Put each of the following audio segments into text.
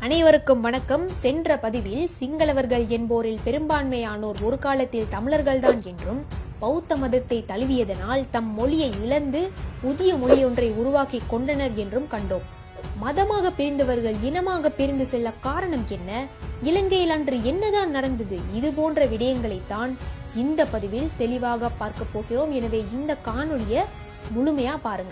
அனைவருக்கும் வணக்கம். சென்ற பதிவில் சிங்களவர்கள் என்போரில் பெரும்பான்மையானோர் ஒரு காலத்தில் தமிழர்கள்தான் என்றும் பௌத்த மதத்தை தழுவியதனால் தம் மொழியை இழந்து புதிய மொழியொன்றை உருவாக்கி கொண்டனர் என்றும் கண்டோம். மதமாக பிரிந்தவர்கள் இனமாக பிரிந்து செல்ல காரணம் என்ன? இலங்கையில் அன்று என்னதான் நடந்தது? இது போன்ற விடயங்களைத்தான் இந்த பதிவில் தெளிவாக பார்க்க போகிறோம். எனவே இந்த காணொளியை முழுமையா பாருங்க.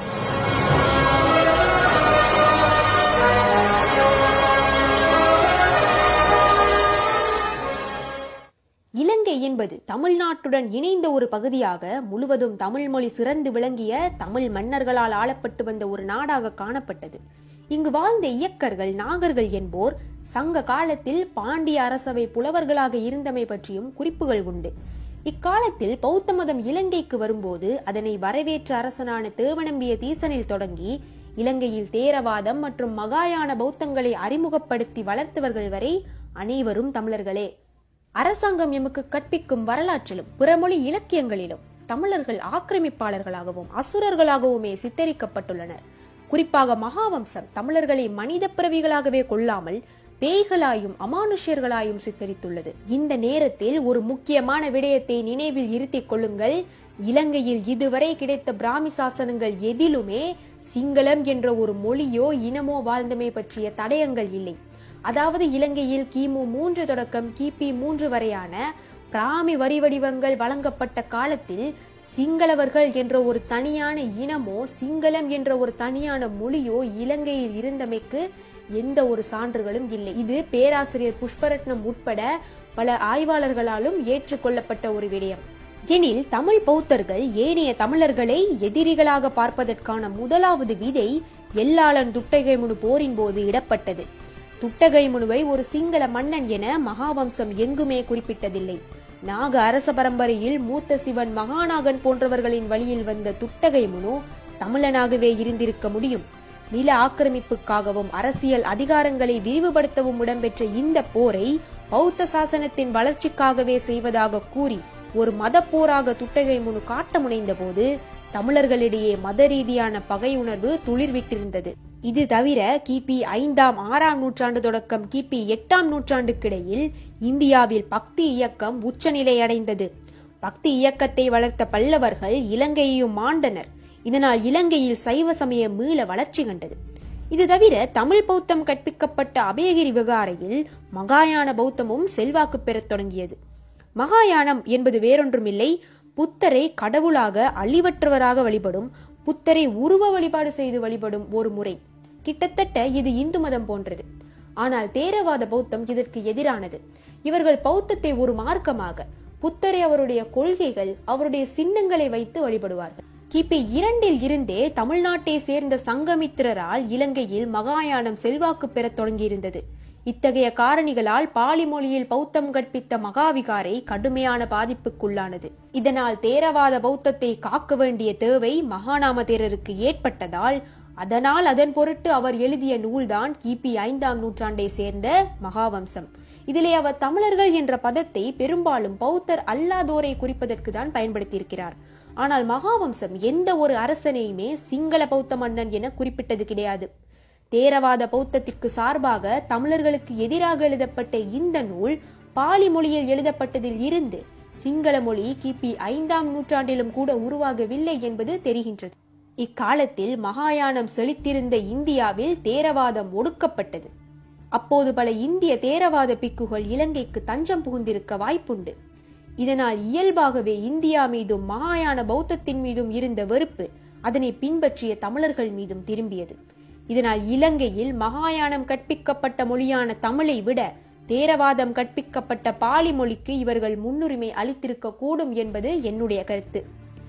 இலங்கை என்பது தமிழ்நாட்டுடன் இணைந்த ஒரு பகுதியாக முழுவதும் தமிழ் மொழி சிறந்து விளங்கிய தமிழ் மன்னர்களால் ஆளப்பட்டு வந்த ஒரு நாடாக காணப்பட்டது. இங்கு வாழ்ந்த இயக்கர்கள் நாகர்கள் என்போர் சங்க காலத்தில் பாண்டிய அரசவை புலவர்களாக இருந்தமை பற்றியும் குறிப்புகள் உண்டு. இக்காலத்தில் பௌத்த மதம் இலங்கைக்கு வரும்போது அதனை வரவேற்ற அரசனான தேவநம்பிய தீசனில் தொடங்கி இலங்கையில் தேரவாதம் மற்றும் மகாயான பௌத்தங்களை அறிமுகப்படுத்தி வளர்த்தவர்கள் வரை அனைவரும் தமிழர்களே. அரசாங்கம் எமக்கு கற்பிக்கும் வரலாற்றிலும் பிறமொழி இலக்கியங்களிலும் தமிழர்கள் ஆக்கிரமிப்பாளர்களாகவும் அசுரர்களாகவுமே சித்தரிக்கப்பட்டுள்ளனர். குறிப்பாக மகாவம்சம் தமிழர்களை மனித பிறவிகளாகவே கொள்ளாமல் பேய்களாயும் அமானுஷ்யர்களாயும் சித்தரித்துள்ளது. இந்த நேரத்தில் ஒரு முக்கியமான விடயத்தை நினைவில் இருத்திக் கொள்ளுங்கள். இலங்கையில் இதுவரை கிடைத்த பிராமி சாசனங்கள் எதிலுமே சிங்களம் என்ற ஒரு மொழியோ இனமோ வாழ்ந்தமை பற்றிய தடயங்கள் இல்லை. அதாவது இலங்கையில் கிமு 3 தொடக்கம் கிபி 3 வரையான பிராமி வரி வடிவங்கள் வழங்கப்பட்ட காலத்தில் சிங்களவர்கள் என்ற ஒரு தனியான இனமோ சிங்களம் என்ற ஒரு தனியான மொழியோ இலங்கையில் இருந்தமைக்கு எந்த ஒரு சான்றுகளும் இல்லை. இது பேராசிரியர் புஷ்பரட்னம் உட்பட பல ஆய்வாளர்களாலும் ஏற்றுக்கொள்ளப்பட்ட ஒரு விடயம். எனில் தமிழ் பௌத்தர்கள் ஏனைய தமிழர்களை எதிரிகளாக பார்ப்பதற்கான முதலாவது விதை எல்லாளன் துட்டகைமுனு போரின் போது இடப்பட்டது. துட்டகைமுனுவை ஒரு சிங்கள மன்னன் என மகாவம்சம் எங்குமே குறிப்பிட்டதில்லை. நாக அரச பரம்பரையில் மூத்த சிவன் மகாநாகன் போன்றவர்களின் வழியில் வந்த துட்டகைமுனு தமிழனாகவே இருந்திருக்க முடியும். நில ஆக்கிரமிப்புக்காகவும் அரசியல் அதிகாரங்களை விரிவுபடுத்தவும் இடம்பெற்ற இந்த போரை பௌத்த சாசனத்தின் வளர்ச்சிக்காகவே செய்வதாக கூறி ஒரு மத போராக துட்டகைமுனு காட்ட முனைந்த போது தமிழர்களிடையே மத ரீதியான பகை உணர்வு துளிர்விட்டிருந்தது. இது தவிர கிபி 5ஆம் 6ஆம் நூற்றாண்டு தொடக்கம் கிபி 8ஆம் நூற்றாண்டுக்கிடையில் இந்தியாவில் பக்தி இயக்கம் உச்சநிலை அடைந்தது. பக்தி இயக்கத்தை வளர்த்த பல்லவர்கள் இலங்கையையும் ஆண்டனர். இதனால் இலங்கையில் சைவ சமயம் மீள வளர்ச்சி கண்டது. இது தவிர தமிழ் பௌத்தம் கற்பிக்கப்பட்ட அபயகிரி விகாரையில் மகாயான பௌத்தமும் செல்வாக்கு பெறத் தொடங்கியது. மகாயானம் என்பது வேறொன்றுமில்லை, புத்தரை கடவுளாக அழிவற்றவராக வழிபடும், புத்தரை உருவ வழிபாடு செய்து வழிபடும் ஒரு முறை. கிட்டத்தட்ட இது இந்து மதம் போன்றது. ஆனால் தேரவாத பௌத்தம் இதற்கு எதிரானது. இவர்கள் பௌத்தத்தை ஒரு மார்க்கமாக, புத்தரை அவருடைய கொள்கைகள் அவருடைய சின்னங்களை வைத்து வழிபடுவார்கள். கிபி 2இல் இருந்தே தமிழ்நாட்டை சேர்ந்த சங்கமித்திரரால் இலங்கையில் மகாயானம் செல்வாக்கு பெறத் தொடங்கியிருந்தது. இத்தகைய காரணிகளால் பாலி மொழியில் பௌத்தம் கற்பித்த மகாவிகாரை கடுமையான பாதிப்புக்குள்ளானது. இதனால் தேரவாத பௌத்தத்தை காக்க வேண்டிய தேவை மகாநாம தேரருக்கு ஏற்பட்டதால் அதன் பொருட்டு அவர் எழுதிய நூல்தான் கிபி 5ஆம் நூற்றாண்டை சேர்ந்த மகாவம்சம். இதிலே அவர் தமிழர்கள் என்ற பதத்தை பெரும்பாலும் பௌத்தர் அல்லாதோரை குறிப்பதற்கு தான் பயன்படுத்தியிருக்கிறார். ஆனால் மகாவம்சம் எந்த ஒரு அரசனையுமே சிங்கள பௌத்த மன்னன் என குறிப்பிட்டது கிடையாது. தேரவாத பௌத்தத்திற்கு சார்பாக தமிழர்களுக்கு எதிராக எழுதப்பட்ட இந்த நூல் பாலி மொழியில் எழுதப்பட்டதில் இருந்து சிங்கள மொழி கிபி 5ஆம் நூற்றாண்டிலும் கூட உருவாகவில்லை என்பது தெரிகின்றது. இக்காலத்தில் மகாயானம் செழித்திருந்த இந்தியாவில் தேரவாதம் ஒடுக்கப்பட்டது. அப்போது பல இந்திய தேரவாத பிக்குகள் இலங்கைக்கு தஞ்சம் புகுந்திருக்க வாய்ப்புண்டு. இதனால் இயல்பாகவே இந்தியா மீதும் மகாயான பௌத்தத்தின் மீதும் இருந்த வெறுப்பு அதனை பின்பற்றிய தமிழர்கள் மீதும் திரும்பியது. இதனால் இலங்கையில் மகாயானம் கற்பிக்கப்பட்ட மொழியான தமிழை விட தேரவாதம் கற்பிக்கப்பட்ட பாலி மொழிக்கு இவர்கள் முன்னுரிமை அளித்திருக்க கூடும் என்பது என்னுடைய கருத்து.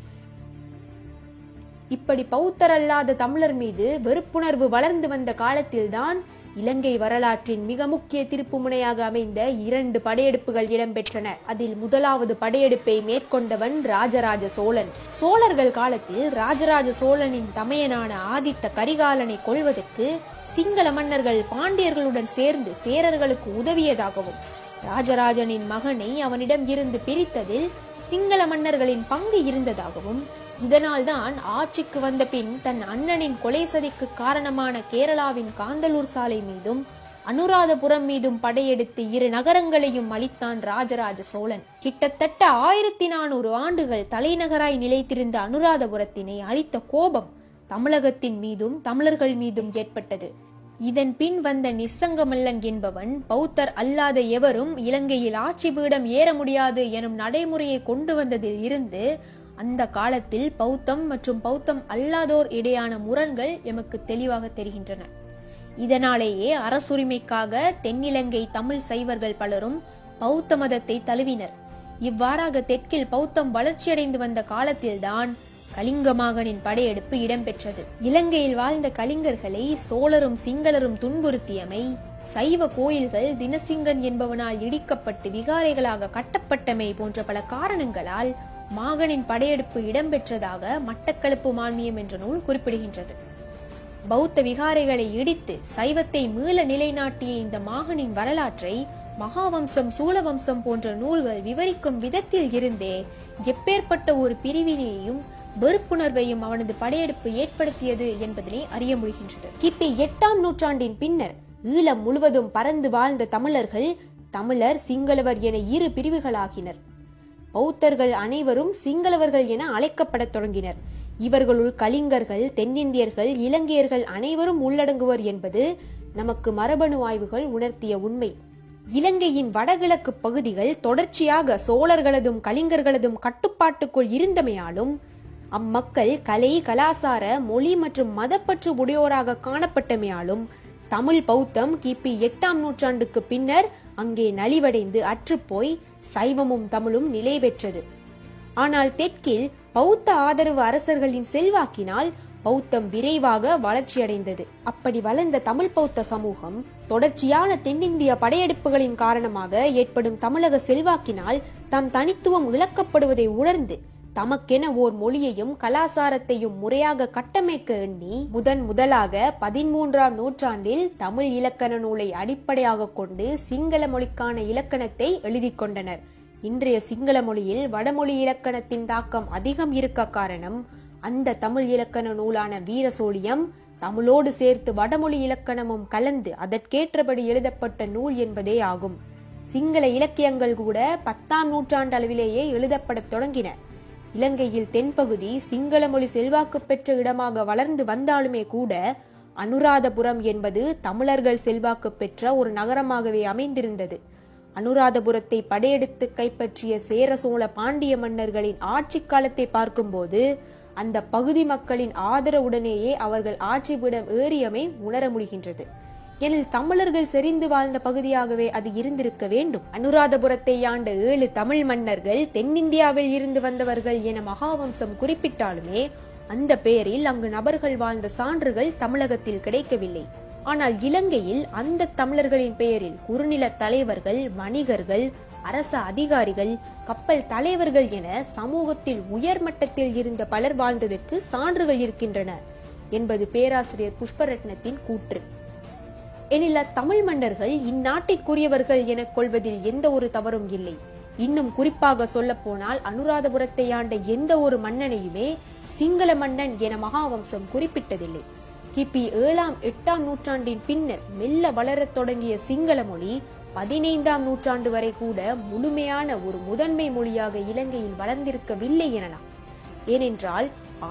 இப்படி பௌத்தர் அல்லாத தமிழர் மீது வெறுப்புணர்வு வளர்ந்து வந்த காலத்தில்தான் இலங்கை வரலாற்றின் மிக முக்கிய திருப்பு முனையாக அமைந்த 2 படையெடுப்புகள் இடம்பெற்றன. அதில் முதலாவது படையெடுப்பை மேற்கொண்டவன் ராஜராஜ சோழன். சோழர்கள் காலத்தில் ராஜராஜ சோழனின் தமையனான ஆதித்த கரிகாலனை கொள்வதற்கு சிங்கள மன்னர்கள் பாண்டியர்களுடன் சேர்ந்து சேரர்களுக்கு உதவியதாகவும் ராஜராஜனின் மகனை அவனிடம் இருந்து பிரித்ததில் சிங்கள மன்னர்களின் பங்கு இருந்ததாகவும் இதனால் தான் ஆட்சிக்கு வந்த பின் தன் அண்ணனின் கொலை சதிக்கு காரணமான கேரளாவின் காந்தலூர் சாலை மீதும் அனுராதபுரம் மீதும் படையெடுத்து 2 நகரங்களையும் அளித்தான் ராஜராஜ சோழன். கிட்டத்தட்ட 1400 ஆண்டுகள் தலைநகராய் நிலைத்திருந்த அனுராதபுரத்தினை அளித்த கோபம் தமிழகத்தின் மீதும் தமிழர்கள் மீதும் ஏற்பட்டது. இதன் பின் வந்த நிசங்கமல்லன் என்பவன் பௌத்தர் அல்லாத எவரும் இலங்கையில் ஆட்சி பீடம் ஏற முடியாது எனும் நடைமுறையை கொண்டு வந்ததில் இருந்து அந்த காலத்தில் பௌத்தம் மற்றும் பௌத்தம் அல்லாதோர் இடையான முரண்கள் எமக்கு தெளிவாக தெரிகின்றன. இதனாலேயே அரசுரிமைக்காக தென்னிலங்கை தமிழ் சைவர்கள் பலரும் பௌத்த மதத்தை தழுவினர். இவ்வாறாக தெற்கில் பௌத்தம் வளர்ச்சியடைந்து வந்த காலத்தில்தான் கலிங்க மாகனின் படையெடுப்பு இடம்பெற்றது. இலங்கையில் வாழ்ந்த கலிங்கர்களை சோழரும் சிங்களரும் துன்புறுத்தியமை, சைவ கோயில்கள் தினசிங்கன் என்பவனால் இடிக்கப்பட்டு விகாரைகளாக கட்டப்பட்டமை போன்ற பல காரணங்களால் மாகனின் படையெடுப்பு இடம்பெற்றதாக மட்டக்களப்பு மான்மியம் என்ற நூல் குறிப்பிடுகின்றது. பௌத்த விகாரைகளை இடித்து சைவத்தை மீள நிலைநாட்டிய இந்த மாகனின் வரலாற்றை மகாவம்சம், சூழவம்சம் போன்ற நூல்கள் விவரிக்கும் விதத்தில் இருந்தே எப்பேற்பட்ட ஒரு பிரிவினையையும் வெறுப்புணர்வையும் அவனது படையெடுப்பு ஏற்படுத்தியது என்பதனை அறிய முடிகின்றது. கிபி 8ஆம் நூற்றாண்டின் பின்னர் ஈழம் முழுவதும் பறந்து வாழ்ந்த தமிழர்கள் தமிழர், சிங்களவர் என 2 பிரிவுகளாகினர். பௌத்தர்கள் அனைவரும் சிங்களவர்கள் என அழைக்கப்படத் தொடங்கினர். இவர்களுள் கலிங்கர்கள், தென்னிந்தியர்கள், இலங்கையர்கள் அனைவரும் உள்ளடங்குவர் என்பது நமக்கு மரபணு ஆய்வுகள் உணர்த்திய உண்மை. இலங்கையின் வடகிழக்கு பகுதிகள் தொடர்ச்சியாக சோழர்களதும் கலிங்கர்களதும் கட்டுப்பாட்டுக்குள் இருந்தமையாலும் அம்மக்கள் கலை, கலாசார, மொழி மற்றும் மதப்பற்று உடையோராக காணப்பட்டமையாலும் தமிழ் பௌத்தம் கிபி 8ஆம் நூற்றாண்டுக்கு பின்னர் அங்கே நலிவடைந்து அற்றுப்போய் சைவமும் தமிழும் நிலை பெற்றது. ஆனால் தெற்கில் பௌத்த ஆதரவு அரசர்களின் செல்வாக்கினால் பௌத்தம் விரைவாக வளர்ச்சியடைந்தது. அப்படி வளர்ந்த தமிழ் பௌத்த சமூகம் தொடர்ச்சியான தென்னிந்திய படையெடுப்புகளின் காரணமாக ஏற்படும் தமிழக செல்வாக்கினால் தம் தனித்துவம் இழக்கப்படுவதை உணர்ந்து தமக்கென ஓர் மொழியையும் கலாசாரத்தையும் முறையாக கட்டமைக்க எண்ணி முதலாக 13ஆம் நூற்றாண்டில் தமிழ் இலக்கண நூலை அடிப்படையாக கொண்டு சிங்கள மொழிக்கான இலக்கணத்தை எழுதி கொண்டனர். இன்றைய சிங்கள மொழியில் வடமொழி இலக்கணத்தின் தாக்கம் அதிகம் இருக்க காரணம் அந்த தமிழ் இலக்கண நூலான வீரசோழியம் தமிழோடு சேர்த்து வடமொழி இலக்கணமும் கலந்து அதற்கேற்றபடி எழுதப்பட்ட நூல் என்பதே ஆகும். சிங்கள இலக்கியங்கள் கூட 10ஆம் நூற்றாண்டு அளவிலேயே எழுதப்படத் தொடங்கின. இலங்கையில் தென்பகுதி சிங்கள மொழி செல்வாக்கு பெற்ற இடமாக வளர்ந்து வந்தாலுமே கூட அனுராதபுரம் என்பது தமிழர்கள் செல்வாக்கு பெற்ற ஒரு நகரமாகவே அமைந்திருந்தது. அனுராதபுரத்தை படையெடுத்து கைப்பற்றிய சேர சோழ பாண்டிய மன்னர்களின் ஆட்சி காலத்தை பார்க்கும்போது அந்த பகுதி மக்களின் ஆதரவுடனேயே அவர்கள் ஆட்சி பீடம் ஏறியமை உணர முடிகின்றது. எனில் தமிழர்கள் செறிந்து வாழ்ந்த பகுதியாகவே அது இருந்திருக்க வேண்டும். அனுராதபுரத்தை ஆண்ட 7 தமிழ் மன்னர்கள் தென்னிந்தியாவில் இருந்து வந்தவர்கள் என மகாவம்சம் குறிப்பிட்டாலுமே அந்த பெயரில் அங்கு நபர்கள் வாழ்ந்த சான்றுகள் தமிழகத்தில் கிடைக்கவில்லை. ஆனால் இலங்கையில் அந்த தமிழர்களின் பெயரில் குறுநில தலைவர்கள், வணிகர்கள், அரச அதிகாரிகள், கப்பல் தலைவர்கள் என சமூகத்தில் உயர்மட்டத்தில் இருந்த பலர் வாழ்ந்ததற்கு சான்றுகள் இருக்கின்றன என்பது பேராசிரியர் புஷ்பரத்னத்தின் கூற்று. எனில் தமிழ் மன்னர்கள் இந்நாட்டிற்குரியவர்கள் என கொள்வதில் எந்த ஒரு தவறும் இல்லை. இன்னும் குறிப்பாக சொல்ல போனால் அனுராதபுரத்தை ஆண்ட எந்த ஒரு மன்னனையுமே சிங்கள மன்னன் என மகாவம்சம் குறிப்பிட்டதில்லை. கிபி 7ஆம் 8ஆம் நூற்றாண்டின் பின்னர் மெல்ல வளரத் தொடங்கிய சிங்கள மொழி 15ஆம் நூற்றாண்டு வரை கூட முழுமையான ஒரு முதன்மை மொழியாக இலங்கையில் வளர்ந்திருக்கவில்லை எனலாம். ஏனென்றால்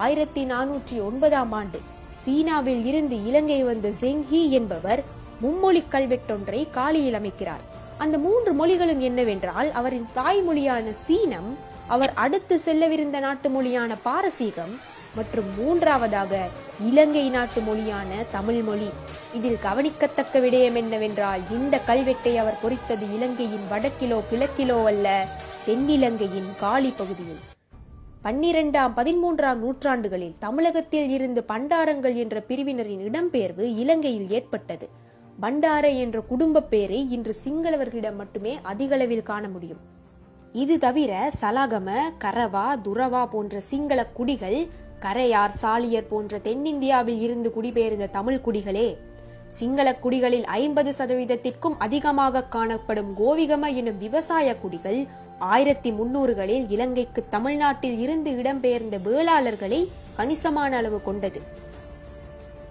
1409ஆம் ஆண்டு சீனாவில் இருந்து இலங்கை வந்த ஜெங்ஹி என்பவர் மும்மொழி கல்வெட்டொன்றை காலியில் அமைக்கிறார். அந்த 3 மொழிகளும் என்னவென்றால் அவரின் தாய்மொழியான சீனம், அவர் அடுத்து செல்லவிருந்த நாட்டு மொழியான பாரசீகம் மற்றும் 3ஆவதாக இலங்கை நாட்டு மொழியான தமிழ் மொழி. இதில் கவனிக்கத்தக்க விடயம் என்னவென்றால் இந்த கல்வெட்டை அவர் பொறித்தது இலங்கையின் வடக்கிலோ கிழக்கிலோ அல்ல, தென்னிலங்கையின் காலி பகுதியில். 12ஆம் 13ஆம் நூற்றாண்டுகளில் தமிழகத்தில் இருந்து பண்டாரங்கள் என்ற பிரிவினரின் இடம்பெயர்வு இலங்கையில் ஏற்பட்டது. பண்டார என்ற குடும்ப பேரை இன்று சிங்களவர்களிடம் மட்டுமே அதிகளவில் காண முடியும். இது தவிர சலாகம, கரவா, துரவா போன்ற சிங்கள குடிகள், கரையார், சாலியர் போன்ற தென்னிந்தியாவில் இருந்து குடிபெயர்ந்த தமிழ் குடிகளே. சிங்கள குடிகளில் 50%த்திற்கும் அதிகமாக காணப்படும் கோவிகம எனும் விவசாய குடிகள் 1300களில் இலங்கைக்கு தமிழ்நாட்டில் இருந்து இடம்பெயர்ந்த வேளாளர்களை கணிசமான அளவு கொண்டது.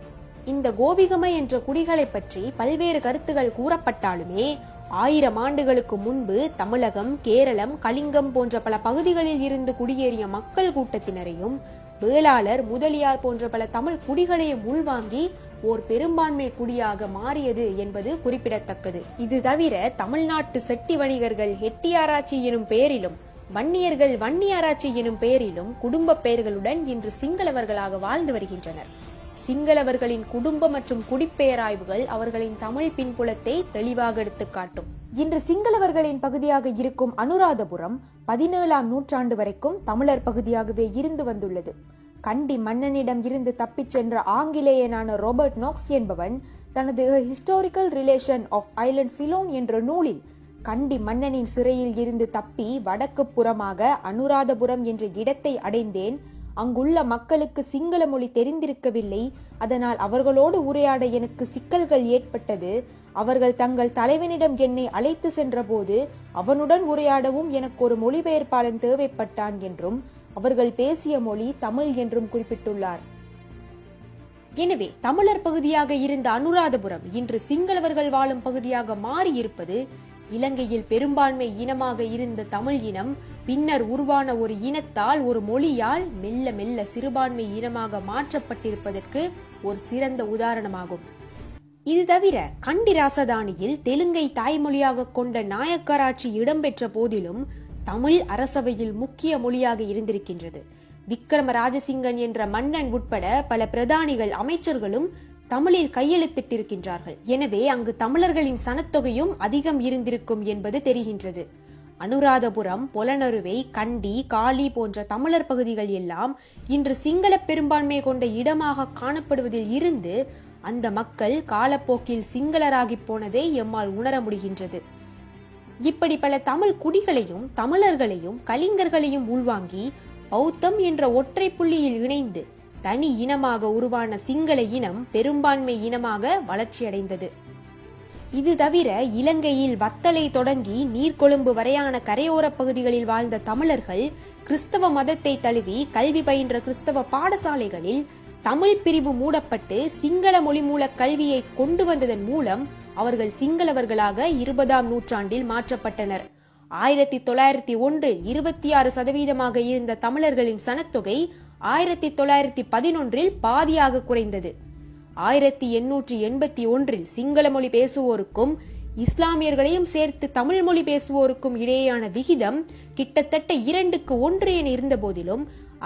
இந்த கோபிகம என்ற குடிகளை பற்றி பல்வேறு கருத்துகள் கூறப்பட்டாலுமே 1000 ஆண்டுகளுக்கு முன்பு தமிழகம், கேரளம், கலிங்கம் போன்ற பல பகுதிகளில் இருந்து குடியேறிய மக்கள் கூட்டத்தினரையும் வேளாளர், முதலியார் போன்ற பல தமிழ் குடிகளையும் உள்வாங்கி ஓர் பெரும்பான்மை குடியாக மாறியது என்பது குறிப்பிடத்தக்கது. இது தவிர தமிழ்நாட்டு செட்டி வணிகர்கள் ஹெட்டியாராய்ச்சி எனும் பெயரிலும், வன்னியர்கள் வன்னியாராய்ச்சி எனும் பெயரிலும் குடும்ப பெயர்களுடன் இன்று சிங்களவர்களாக வாழ்ந்து வருகின்றனர். சிங்களவர்களின் குடும்ப மற்றும் குடிப்பெயராய்வுகள் அவர்களின் தமிழ் பின்புலத்தை தெளிவாக எடுத்துக்காட்டும். இன்று சிங்களவர்களின் பகுதியாக இருக்கும் அனுராதபுரம் 17ஆம் நூற்றாண்டு வரைக்கும் தமிழர் பகுதியாகவே இருந்து வந்துள்ளது. கண்டி மன்னனிடம் இருந்து தப்பிச் சென்ற ஆங்கிலேயனான ராபர்ட் நாக்ஸ் என்பவன் தனது historical relation of island Ceylon என்ற நூலில் கண்டி மன்னனின் சிறையில் இருந்து தப்பி வடக்கு புறமாக அனுராதபுரம் என்ற இடத்தை அடைந்தேன். அங்குள்ள மக்களுக்கு சிங்கள மொழி தெரிந்திருக்கவில்லை. அதனால் அவர்களோடு உரையாட எனக்கு சிக்கல்கள் ஏற்பட்டது. அவர்கள் தங்கள் தலைவனிடம் என்னை அழைத்து சென்ற போது அவனுடன் உரையாடவும் எனக்கு ஒரு மொழிபெயர்ப்பாளன் தேவைப்பட்டான் என்றும் அவர்கள் பேசிய மொழி தமிழ் என்றும் குறிப்பிட்டுள்ளார். எனவே தமிழர் பகுதியாக இருந்த அனுராதபுரம் இன்று சிங்களவர்கள் வாழும் பகுதியாக மாறி இருப்பது இலங்கையில் பெரும்பான்மை இனமாக இருந்த தமிழ் இனம் பின்னர் உருவான ஒரு இனத்தால், ஒரு மொழியால் மெல்ல மெல்ல சிறுபான்மை இனமாக மாற்றப்பட்டிருப்பதற்கு ஒரு சிறந்த உதாரணமாகும். இது தவிர கண்டி ராசதானியில் தெலுங்கை தாய்மொழியாக கொண்ட நாயக்கராட்சி இடம்பெற்ற போதிலும் தமிழ் அரசவையில் முக்கிய மொழியாக இருந்திருக்கின்றது. விக்ரம ராஜசிங்கன் என்ற மன்னன் உட்பட பல பிரதானிகள், அமைச்சர்களும் தமிழில் கையெழுத்திட்டிருக்கின்றார்கள். எனவே அங்கு தமிழர்களின் சனத்தொகையும் அதிகம் இருந்திருக்கும் என்பது தெரிகின்றது. அனுராதபுரம், பொலனறுவை, கண்டி, காளி போன்ற தமிழர் பகுதிகள் எல்லாம் இன்று சிங்கள பெரும்பான்மை கொண்ட இடமாக காணப்படுவதில் இருந்து அந்த மக்கள் காலப்போக்கில் சிங்களராகி போனதை எம்மால் உணர முடிகின்றது. இப்படி பல தமிழ் குடிகளையும் தமிழர்களையும் கலிங்கர்களையும் உள்வாங்கி பௌத்தம் என்ற ஒற்றை புள்ளியில் இணைந்து தனி இனமாக உருவான சிங்கள இனம் பெரும்பான்மை இனமாக வளர்ச்சியடைந்தது. இது தவிர இலங்கையில் வத்தலை தொடங்கி நீர்கொழும்பு வரையான கரையோர பகுதிகளில் வாழ்ந்த தமிழர்கள் கிறிஸ்தவ மதத்தை தழுவி கல்வி பயின்ற கிறிஸ்தவ பாடசாலைகளில் தமிழ் பிரிவு மூடப்பட்டு சிங்கள மொழி மூல கல்வியை கொண்டு வந்ததன் மூலம் அவர்கள் சிங்களவர்களாக 20ஆம் நூற்றாண்டில் மாற்றப்பட்டனர். 1901 26% இருந்த தமிழர்களின் சனத்தொகை 1911 பாதியாக குறைந்தது. 1881 சிங்கள மொழி பேசுவோருக்கும் இஸ்லாமியர்களையும் சேர்த்து தமிழ் மொழி பேசுவோருக்கும் இடையேயான விகிதம் கிட்டத்தட்ட 2:1 என இருந்த போதிலும்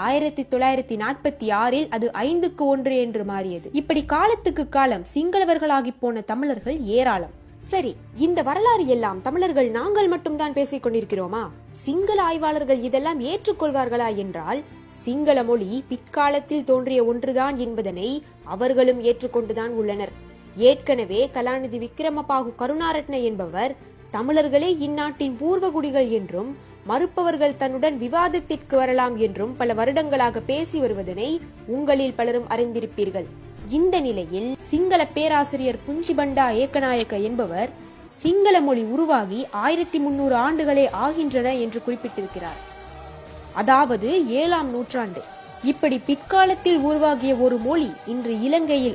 1946 அது 5:1 என்று மாறியது. இப்படி காலத்துக்கு காலம் சிங்களவர்களாகி போன தமிழர்கள் ஏராளம். சரி, இந்த வரலாறு எல்லாம் தமிழர்கள் நாங்கள் மட்டும்தான் பேசிக் கொண்டிருக்கிறோமா? சிங்கள ஆய்வாளர்கள் இதெல்லாம் ஏற்றுக்கொள்வார்களா என்றால், சிங்கள மொழி பிற்காலத்தில் தோன்றிய ஒன்றுதான் என்பதனை அவர்களும் ஏற்றுக்கொண்டுதான் உள்ளனர். ஏற்கனவே கலாநிதி விக்ரமபாகு கருணாரட்ன என்பவர் தமிழர்களே இந்நாட்டின் பூர்வகுடிகள் என்றும் மறுப்பவர்கள் தன்னுடன் விவாதத்திற்கு வரலாம் என்றும் பல வருடங்களாக பேசி வருவதனை உங்களில் பலரும் அறிந்திருப்பீர்கள். இந்த நிலையில் சிங்கள பேராசிரியர் புஞ்சிபண்டா ஏக்கநாயக்க என்பவர் சிங்கள மொழி உருவாகி 1300 ஆண்டுகளே ஆகின்றன என்று குறிப்பிட்டிருக்கிறார். அதாவது 7ஆம் நூற்றாண்டு. இப்படி பிற்காலத்தில் உருவாகிய ஒரு மொழி இன்று இலங்கையில்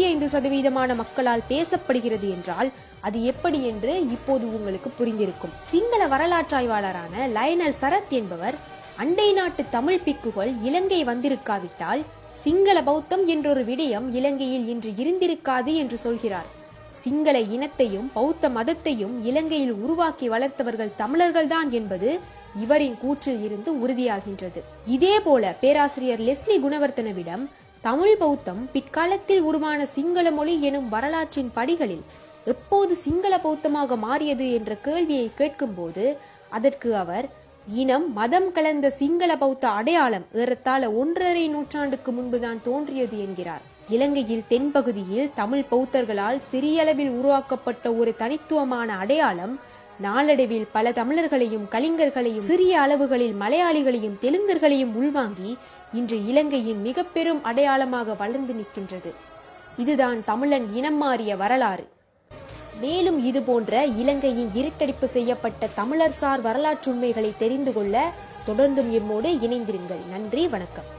75% மக்களால் பேசப்படுகிறது என்றால் அது எப்படி என்று இப்போது உங்களுக்கு புரிந்திருக்கும். சிங்கள வரலாற்றாய்வாளரான லயனல் சரத் என்பவர் அண்டை நாட்டு தமிழ் பிக்குகள் இலங்கை வந்திருக்காவிட்டால் சிங்கள பௌத்தம் என்றொரு விடயம் இலங்கையில் இன்று இருந்திருக்காது என்று சொல்கிறார். சிங்கள இனத்தையும் பௌத்த மதத்தையும் இலங்கையில் உருவாக்கி வளர்த்தவர்கள் தமிழர்கள்தான் என்பது இவரின் கூற்றில் இருந்து உறுதியாகின்றது. இதே போல பேராசிரியர் லெஸ்லி குணவர்த்தனவிடம் தமிழ் பௌத்தம் பிற்காலத்தில் உருவான சிங்கள மொழி எனும் வரலாற்றின் படிகளில் எப்போது சிங்கள பௌத்தமாக மாறியது என்ற கேள்வியை கேட்கும் போது அதற்கு அவர், இனம் மதம் கலந்த சிங்கள பௌத்த அடையாளம் ஏறத்தாழ 1.5 நூற்றாண்டுக்கு முன்புதான் தோன்றியது என்கிறார். இலங்கையில் தென்பகுதியில் தமிழ் பௌத்தர்களால் சிறியளவில் உருவாக்கப்பட்ட ஒரு தனித்துவமான அடையாளம் நாளடைவில் பல தமிழர்களையும் கலிங்கர்களையும் சிறிய அளவுகளில் மலையாளிகளையும் தெலுங்கர்களையும் உள்வாங்கி இன்று இலங்கையின் மிக பெரும் அடையாளமாக வளர்ந்து நிற்கின்றது. இதுதான் தமிழன் இனம் மாறிய வரலாறு. மேலும் இது போன்ற இலங்கையின் இருட்டடிப்பு செய்யப்பட்ட தமிழர் சார் வரலாற்று உண்மைகளை தெரிந்து கொள்ள தொடர்ந்தும் எம்மோடு இணைந்திருங்கள். நன்றி, வணக்கம்.